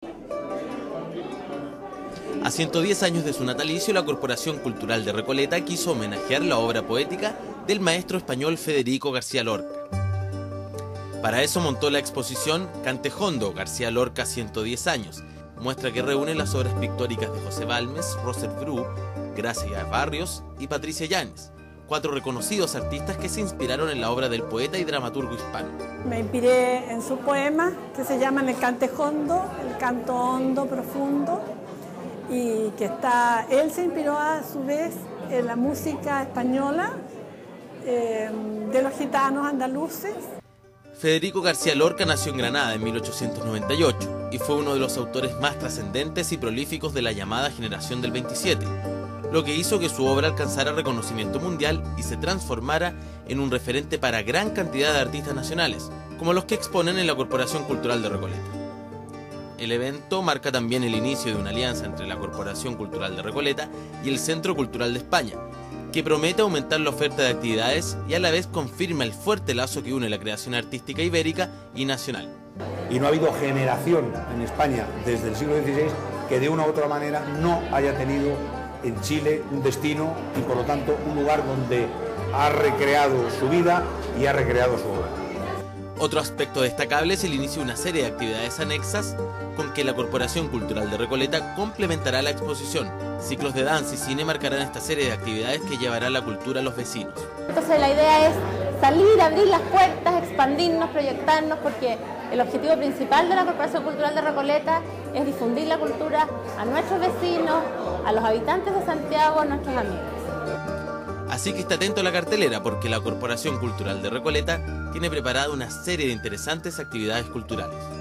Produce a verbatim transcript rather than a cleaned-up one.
A ciento diez años de su natalicio, la Corporación Cultural de Recoleta quiso homenajear la obra poética del maestro español Federico García Lorca. Para eso montó la exposición Cantejondo, García Lorca ciento diez años, muestra que reúne las obras pictóricas de José Balmes, Roser Bru, Gracia Barrios y Patricia Yáñez, cuatro reconocidos artistas que se inspiraron en la obra del poeta y dramaturgo hispano. Me inspiré en sus poemas que se llaman El Cantejondo, el canto hondo, profundo, y que está, él se inspiró a su vez en la música española eh, de los gitanos andaluces. Federico García Lorca nació en Granada en mil ochocientos noventa y ocho y fue uno de los autores más trascendentes y prolíficos de la llamada generación del veintisiete, lo que hizo que su obra alcanzara reconocimiento mundial y se transformara en un referente para gran cantidad de artistas nacionales, como los que exponen en la Corporación Cultural de Recoleta. El evento marca también el inicio de una alianza entre la Corporación Cultural de Recoleta y el Centro Cultural de España, que promete aumentar la oferta de actividades y a la vez confirma el fuerte lazo que une la creación artística ibérica y nacional. Y no ha habido generación en España desde el siglo dieciséis que de una u otra manera no haya tenido en Chile un destino y por lo tanto un lugar donde ha recreado su vida y ha recreado su obra. Otro aspecto destacable es el inicio de una serie de actividades anexas con que la Corporación Cultural de Recoleta complementará la exposición. Ciclos de danza y cine marcarán esta serie de actividades que llevará la cultura a los vecinos. Entonces la idea es salir, abrir las puertas, expandirnos, proyectarnos, porque el objetivo principal de la Corporación Cultural de Recoleta es difundir la cultura a nuestros vecinos, a los habitantes de Santiago, a nuestros amigos. Así que esté atento a la cartelera porque la Corporación Cultural de Recoleta tiene preparada una serie de interesantes actividades culturales.